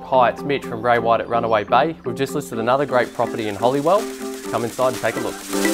Hi, it's Mitch from Ray White at Runaway Bay. We've just listed another great property in Hollywell. Come inside and take a look.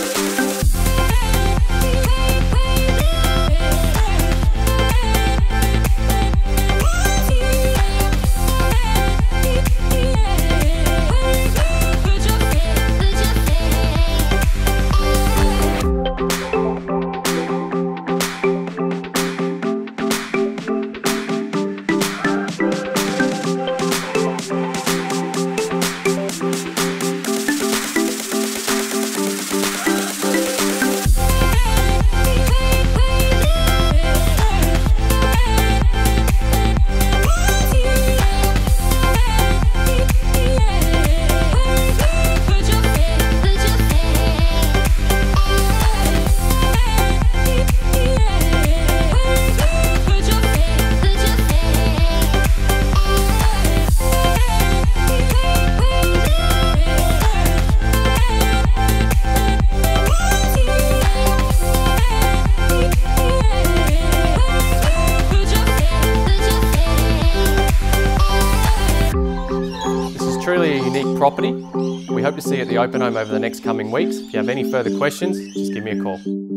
Truly a unique property. We hope to see you at the open home over the next coming weeks. If you have any further questions, just give me a call.